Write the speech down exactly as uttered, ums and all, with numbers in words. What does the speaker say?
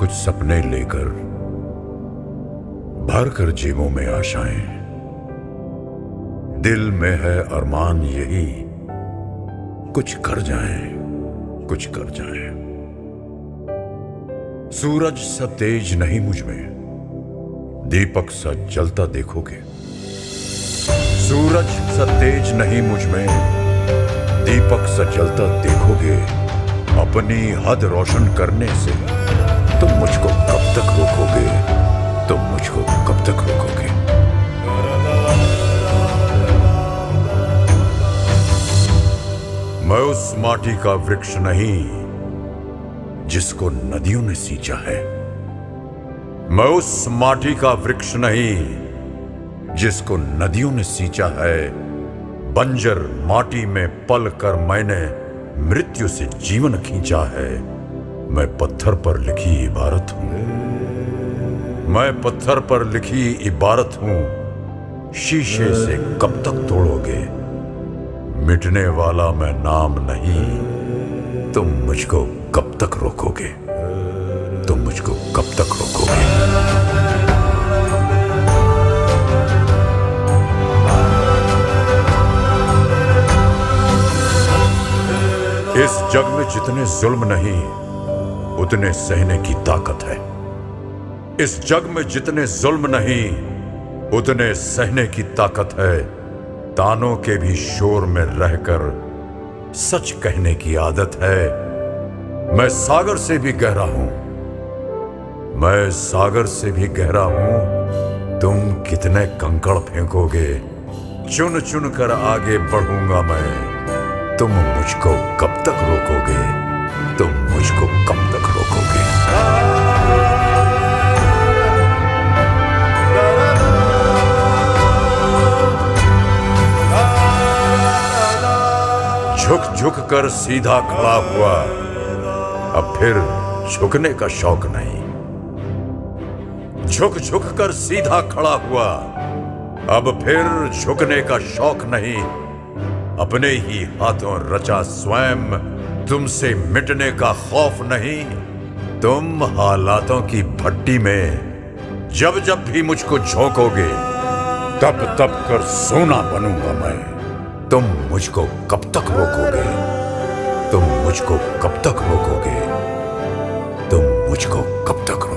कुछ सपने लेकर भर कर जेबों में आशाएं, दिल में है अरमान यही कुछ कर जाएं, कुछ कर जाएं। सूरज सा तेज नहीं मुझ में, दीपक सा जलता देखोगे। सूरज सा तेज नहीं मुझ में, दीपक सा जलता देखोगे। अपनी हद रोशन करने से तुम मुझको कब तक रोकोगे, तुम मुझको कब तक रोकोगे। मैं उस माटी का वृक्ष नहीं जिसको नदियों ने सींचा है। मैं उस माटी का वृक्ष नहीं जिसको नदियों ने सींचा है। बंजर माटी में पल कर मैंने मृत्यु से जीवन खींचा है। मैं पत्थर पर लिखी इबारत हूं, मैं पत्थर पर लिखी इबारत हूं। शीशे से कब तक तोड़ोगे, मिटने वाला मैं नाम नहीं। तुम मुझको कब तक रोकोगे, तुम मुझको कब तक रोकोगे। इस जग में जितने जुल्म नहीं उतने सहने की ताकत है। इस जग में जितने जुल्म नहीं उतने सहने की ताकत है। तानों के भी शोर में रहकर सच कहने की आदत है। मैं सागर से भी गहरा हूं, मैं सागर से भी गहरा हूं। तुम कितने कंकड़ फेंकोगे, चुन चुन कर आगे बढ़ूंगा मैं। तुम मुझको कब तक रोकोगे, तुम मुझको कब तक रोकोगे। झुक झुक कर सीधा खड़ा हुआ, अब फिर झुकने का शौक नहीं। झुक झुक कर सीधा खड़ा हुआ, अब फिर झुकने का शौक नहीं। अपने ही हाथों रचा स्वयं, तुमसे मिटने का खौफ नहीं। तुम हालातों की भट्टी में जब जब भी मुझको झोंकोगे, तब तब कर सोना बनूंगा मैं। तुम मुझको कब तक रोकोगे, तुम मुझको कब तक रोकोगे, तुम मुझको कब तक रोकोगे।